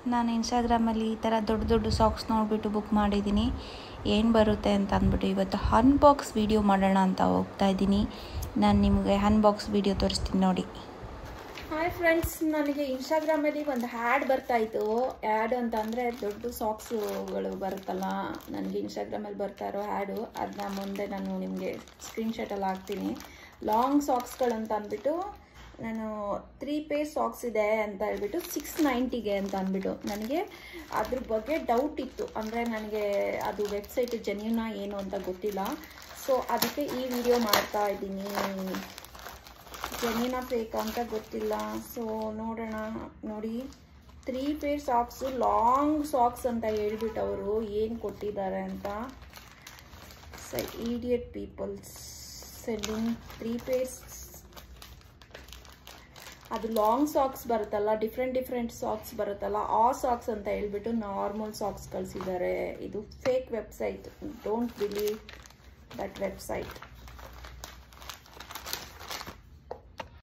ನಾನು ಇನ್ಸ್ಟಾಗ್ರಾಮಲ್ಲಿ ಈ ಥರ ದೊಡ್ಡ ದೊಡ್ಡ ಸಾಕ್ಸ್ ನೋಡಿಬಿಟ್ಟು ಬುಕ್ ಮಾಡಿದ್ದೀನಿ. ಏನು ಬರುತ್ತೆ ಅಂತ ಅಂದ್ಬಿಟ್ಟು ಇವತ್ತು ಅನ್ಬಾಕ್ಸ್ ವೀಡಿಯೋ ಮಾಡೋಣ ಅಂತ ಹೋಗ್ತಾ ಇದ್ದೀನಿ. ನಾನು ನಿಮಗೆ ಅನ್ಬಾಕ್ಸ್ ವೀಡಿಯೋ ತೋರಿಸ್ತೀನಿ ನೋಡಿ. ಹಾಯ್ ಫ್ರೆಂಡ್ಸ್, ನನಗೆ ಇನ್ಸ್ಟಾಗ್ರಾಮಲ್ಲಿ ಒಂದು ಹ್ಯಾಡ್ ಬರ್ತಾಯಿತ್ತು. ಆ್ಯಡ್ ಅಂತ ಅಂದರೆ ದೊಡ್ಡ ಸಾಕ್ಸುಗಳು ಬರುತ್ತಲ್ಲ, ನನಗೆ ಇನ್ಸ್ಟಾಗ್ರಾಮಲ್ಲಿ ಬರ್ತಾ ಇರೋ ಹ್ಯಾಡು, ಅದನ್ನ ಮುಂದೆ ನಾನು ನಿಮಗೆ ಸ್ಕ್ರೀನ್ಶಾಟಲ್ಲಿ ಹಾಕ್ತೀನಿ. ಲಾಂಗ್ ಸಾಕ್ಸ್ಗಳು ಅಂತ ಅಂದ್ಬಿಟ್ಟು ನಾನು 3 ಪೇರ್ ಸಾಕ್ಸ್ ಇದೆ ಅಂತ ಹೇಳ್ಬಿಟ್ಟು 690 ಅಂತ ಅಂದ್ಬಿಟ್ಟು ನನಗೆ ಅದ್ರ ಬಗ್ಗೆ ಡೌಟ್ ಇತ್ತು. ಅಂದರೆ ನನಗೆ ಅದು ವೆಬ್ಸೈಟ್ ಜೆನ್ಯೂನಾ ಏನು ಅಂತ ಗೊತ್ತಿಲ್ಲ. ಸೊ ಅದಕ್ಕೆ ಈ ವಿಡಿಯೋ ಮಾಡ್ತಾ ಇದ್ದೀನಿ. ಜೆನ್ಯೂನಾ ಫೇಕ್ ಅಂತ ಗೊತ್ತಿಲ್ಲ. ಸೊ ನೋಡೋಣ. ನೋಡಿ, 3 ಪೇರ್ ಸಾಕ್ಸು, ಲಾಂಗ್ ಸಾಕ್ಸ್ ಅಂತ ಹೇಳ್ಬಿಟ್ಟು ಅವರು ಏನು ಕೊಟ್ಟಿದ್ದಾರೆ ಅಂತ. Idiot peoples selling 3 pairs. ಅದು ಲಾಂಗ್ ಸಾಕ್ಸ್ ಬರುತ್ತಲ್ಲ, ಡಿಫ್ರೆಂಟ್ ಸಾಕ್ಸ್ ಬರುತ್ತಲ್ಲ, ಆ ಸಾಕ್ಸ್ ಅಂತ ಹೇಳ್ಬಿಟ್ಟು ನಾರ್ಮಲ್ ಸಾಕ್ಸ್ ಕಳಿಸಿದ್ದಾರೆ. ಇದು fake website. Don't believe that website.